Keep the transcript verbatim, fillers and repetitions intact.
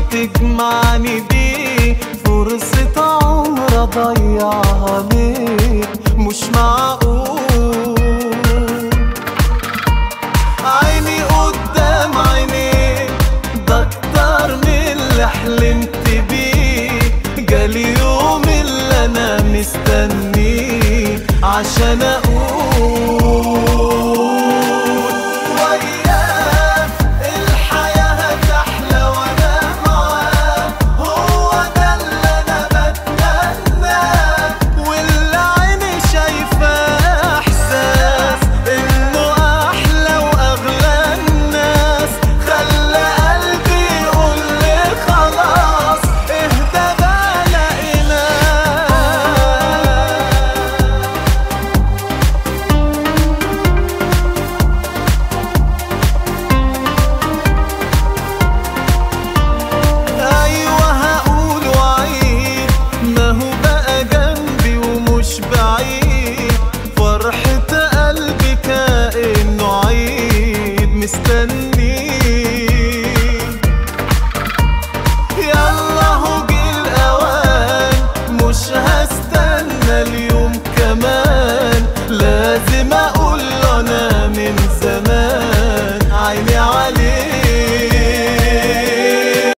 تجمعني بيه، فرصة عمر اضيعها ليه؟ مش معقول. عيني قدام عينيك، ده اكتر من اللي حلمت بيه. جالي يوم اللي انا مستنيه عشان اقول وياه الحياة هتحلى وانا معاه. هو ده اللي انا بتمناه، واللي عيني شايفاه احساس انه احلى واغلى الناس. خلى قلبي يقول لي خلاص اهدى بقى لقيناه. ايوه هقول وعيد، ما هو بقى جنبي ومش بعيد. فرحة قلبي كأنه عيد مستني